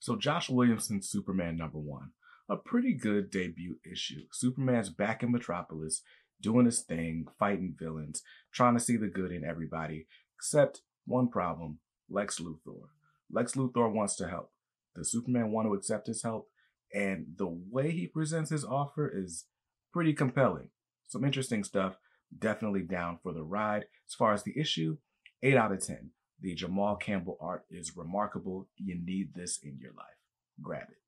So Josh Williamson's Superman #1, a pretty good debut issue. Superman's back in Metropolis, doing his thing, fighting villains, trying to see the good in everybody, except one problem: Lex Luthor. Lex Luthor wants to help. Does Superman want to accept his help? And the way he presents his offer is pretty compelling. Some interesting stuff. Definitely down for the ride. As far as the issue, 8 out of 10. The Jamal Campbell art is remarkable. You need this in your life. Grab it.